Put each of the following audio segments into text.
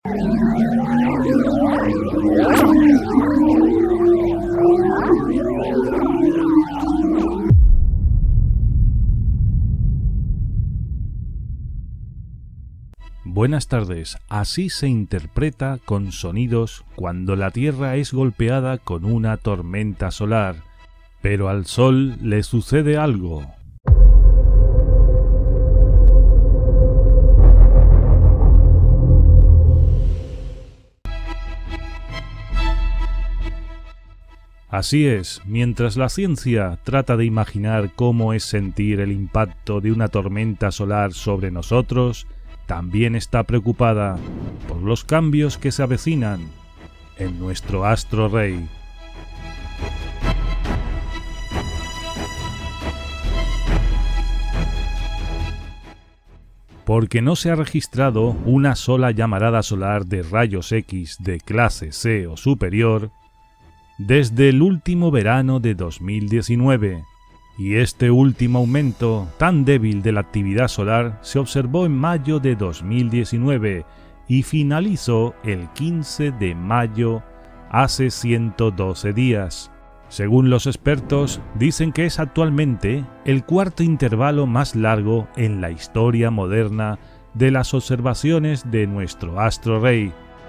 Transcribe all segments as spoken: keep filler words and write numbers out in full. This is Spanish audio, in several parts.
Buenas tardes. Así se interpreta con sonidos cuando la Tierra es golpeada con una tormenta solar, pero al Sol le sucede algo. Así es, mientras la ciencia trata de imaginar cómo es sentir el impacto de una tormenta solar sobre nosotros, también está preocupada por los cambios que se avecinan en nuestro astro rey. Porque no se ha registrado una sola llamarada solar de rayos X de clase C o superior desde el último verano de dos mil diecinueve. Y este último aumento tan débil de la actividad solar se observó en mayo de dos mil diecinueve y finalizó el quince de mayo, hace ciento doce días. Según los expertos, dicen que es actualmente el cuarto intervalo más largo en la historia moderna de las observaciones de nuestro astro rey.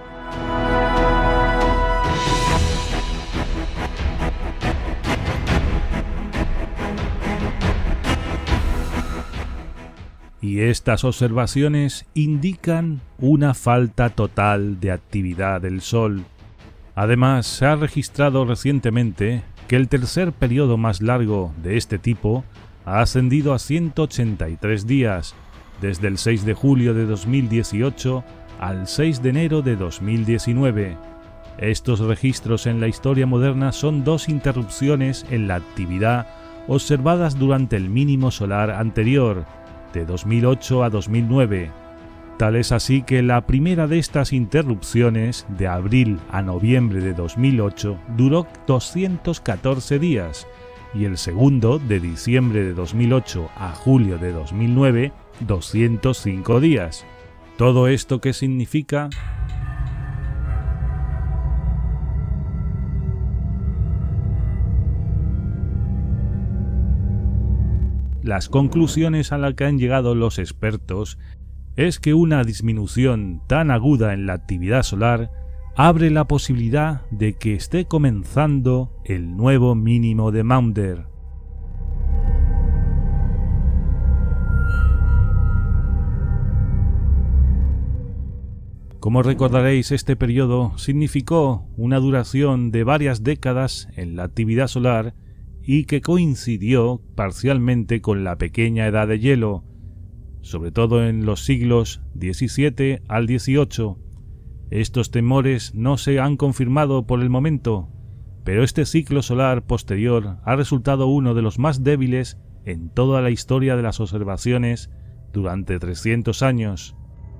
Y estas observaciones indican una falta total de actividad del Sol. Además, se ha registrado recientemente que el tercer periodo más largo de este tipo ha ascendido a ciento ochenta y tres días, desde el seis de julio de dos mil dieciocho al seis de enero de dos mil diecinueve. Estos registros en la historia moderna son dos interrupciones en la actividad observadas durante el mínimo solar anterior, de dos mil ocho a dos mil nueve. Tal es así que la primera de estas interrupciones, de abril a noviembre de dos mil ocho, duró doscientos catorce días, y el segundo, de diciembre de dos mil ocho a julio de dos mil nueve, doscientos cinco días. ¿Todo esto qué significa? Las conclusiones a las que han llegado los expertos es que una disminución tan aguda en la actividad solar abre la posibilidad de que esté comenzando el nuevo mínimo de Maunder. Como recordaréis, este periodo significó una duración de varias décadas en la actividad solar y que coincidió parcialmente con la pequeña edad de hielo, sobre todo en los siglos diecisiete al dieciocho. Estos temores no se han confirmado por el momento, pero este ciclo solar posterior ha resultado uno de los más débiles en toda la historia de las observaciones durante trescientos años.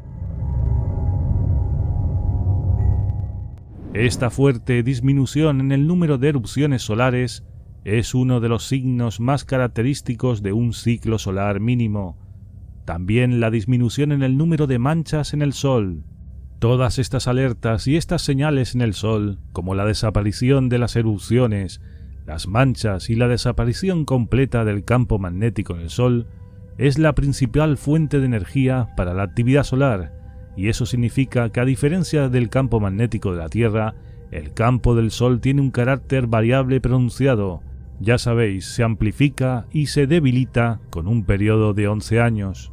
Esta fuerte disminución en el número de erupciones solares es uno de los signos más característicos de un ciclo solar mínimo. También la disminución en el número de manchas en el Sol. Todas estas alertas y estas señales en el Sol, como la desaparición de las erupciones, las manchas y la desaparición completa del campo magnético en el Sol, es la principal fuente de energía para la actividad solar, y eso significa que, a diferencia del campo magnético de la Tierra, el campo del Sol tiene un carácter variable pronunciado. Ya sabéis, se amplifica y se debilita con un periodo de once años.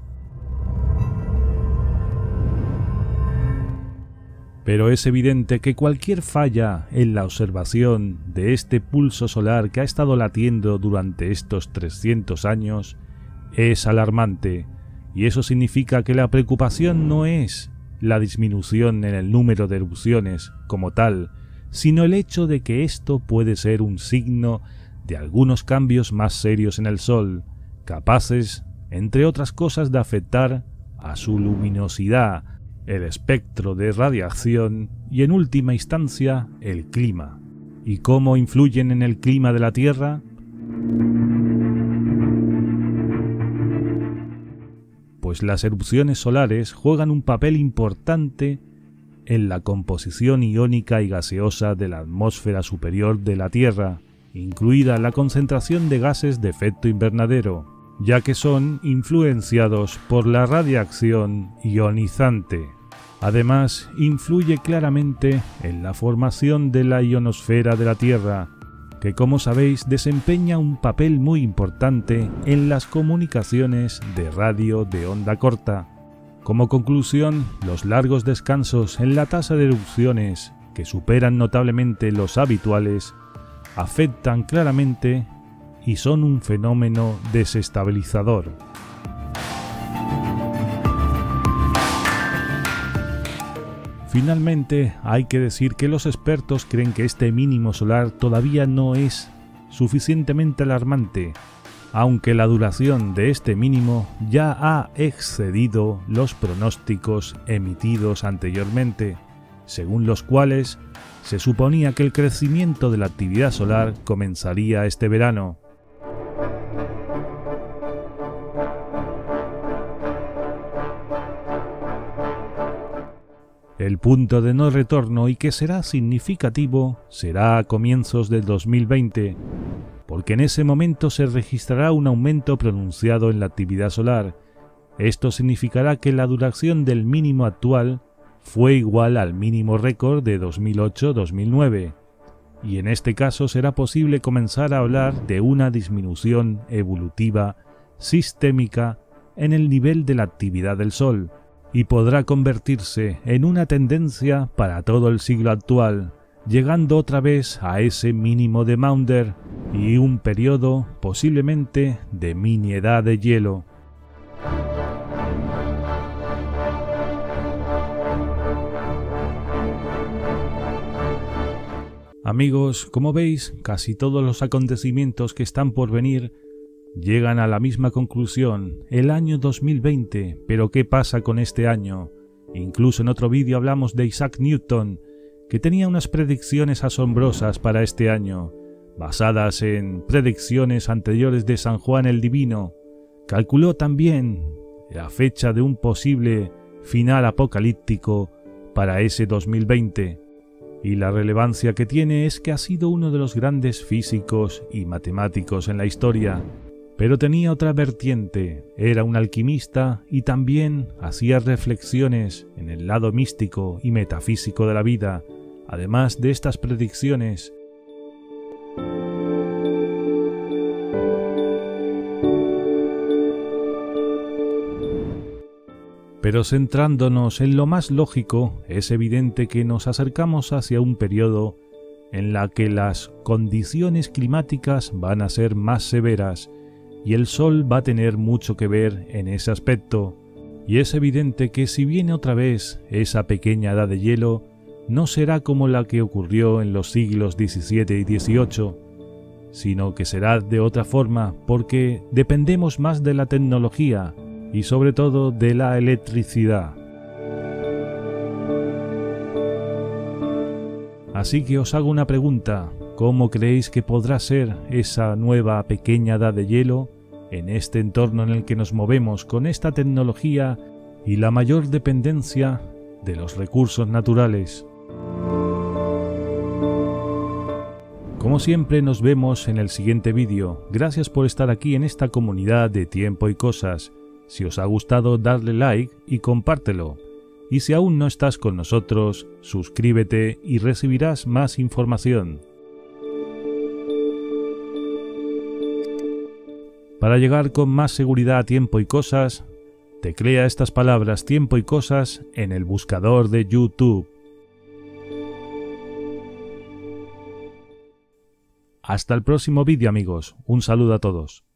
Pero es evidente que cualquier falla en la observación de este pulso solar que ha estado latiendo durante estos trescientos años es alarmante, y eso significa que la preocupación no es la disminución en el número de erupciones como tal, sino el hecho de que esto puede ser un signo de algunos cambios más serios en el Sol, capaces, entre otras cosas, de afectar a su luminosidad, el espectro de radiación y, en última instancia, el clima. ¿Y cómo influyen en el clima de la Tierra? Pues las erupciones solares juegan un papel importante en la composición iónica y gaseosa de la atmósfera superior de la Tierra, incluida la concentración de gases de efecto invernadero, ya que son influenciados por la radiación ionizante. Además, influye claramente en la formación de la ionosfera de la Tierra, que como sabéis desempeña un papel muy importante en las comunicaciones de radio de onda corta. Como conclusión, los largos descansos en la tasa de erupciones, que superan notablemente los habituales, afectan claramente y son un fenómeno desestabilizador. Finalmente, hay que decir que los expertos creen que este mínimo solar todavía no es suficientemente alarmante, aunque la duración de este mínimo ya ha excedido los pronósticos emitidos anteriormente, según los cuales se suponía que el crecimiento de la actividad solar comenzaría este verano. El punto de no retorno, y que será significativo, será a comienzos del dos mil veinte, porque en ese momento se registrará un aumento pronunciado en la actividad solar. Esto significará que la duración del mínimo actual fue igual al mínimo récord de dos mil ocho dos mil nueve, y en este caso será posible comenzar a hablar de una disminución evolutiva sistémica en el nivel de la actividad del Sol, y podrá convertirse en una tendencia para todo el siglo actual, llegando otra vez a ese mínimo de Maunder y un periodo posiblemente de mini edad de hielo. Amigos, como veis, casi todos los acontecimientos que están por venir llegan a la misma conclusión, el año dos mil veinte, pero ¿qué pasa con este año? Incluso en otro vídeo hablamos de Isaac Newton, que tenía unas predicciones asombrosas para este año, basadas en predicciones anteriores de San Juan el Divino. Calculó también la fecha de un posible final apocalíptico para ese dos mil veinte, y la relevancia que tiene es que ha sido uno de los grandes físicos y matemáticos en la historia. Pero tenía otra vertiente, era un alquimista y también hacía reflexiones en el lado místico y metafísico de la vida, además de estas predicciones. Pero centrándonos en lo más lógico, es evidente que nos acercamos hacia un periodo en la que las condiciones climáticas van a ser más severas, y el Sol va a tener mucho que ver en ese aspecto, y es evidente que si viene otra vez esa pequeña edad de hielo, no será como la que ocurrió en los siglos diecisiete y dieciocho, sino que será de otra forma porque dependemos más de la tecnología y sobre todo de la electricidad. Así que os hago una pregunta. ¿Cómo creéis que podrá ser esa nueva pequeña edad de hielo en este entorno en el que nos movemos con esta tecnología y la mayor dependencia de los recursos naturales? Como siempre, nos vemos en el siguiente vídeo. Gracias por estar aquí en esta comunidad de Tiempo y Cosas. Si os ha gustado, darle like y compártelo. Y si aún no estás con nosotros, suscríbete y recibirás más información. Para llegar con más seguridad a Tiempo y Cosas, teclea estas palabras Tiempo y Cosas en el buscador de YouTube. Hasta el próximo vídeo, amigos. Un saludo a todos.